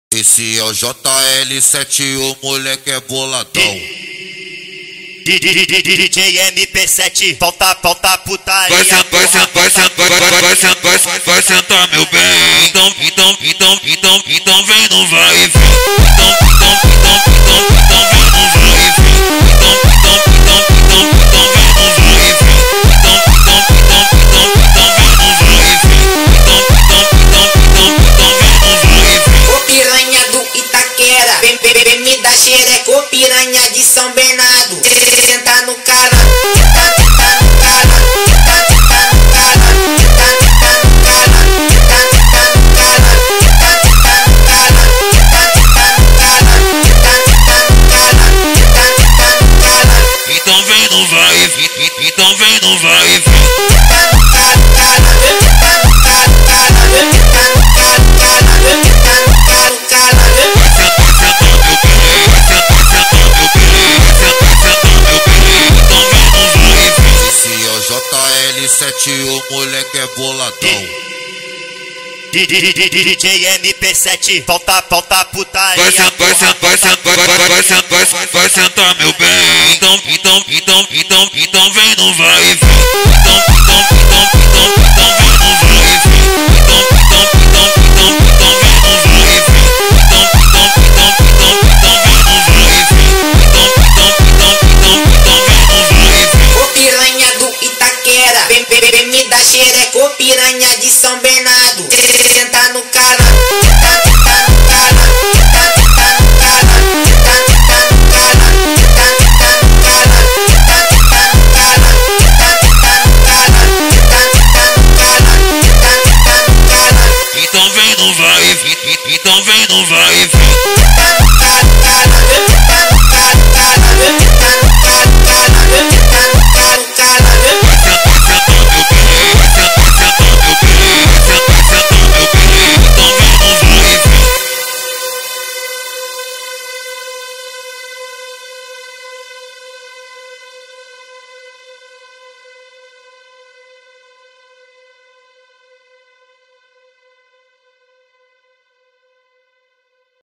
Esse é o JL7, o moleque é boladão. DJ MP7, falta putaria. Vai sentar, meu bem. Então vem no vai e vem. Vem me dar xereco, piranha de São Bernardo. Senta no cala, senta no cala, senta no cala, senta no cala, senta no cala, senta no cala, senta no cala, senta no cala, senta no cala. Então vem no vai e vem. Então vem no vai e vem. Senta no cala, cala, senta no cala, cala, senta no cala, cala, senta no cala, cala. JL7, o moleque é boladão. DJ MP7, falta putaria. Vai sentar, meu bem. Então vem no vai e vem. Vem me dar xereco, piranha de São Bernardo. Senta no cala, senta no cala, senta no cala, senta no cala, senta no cala, senta no cala, senta no cala, senta no cala, senta no cala. Então vem no vai e vem. Então vem no vai e vem. Senta no cala, cala, senta no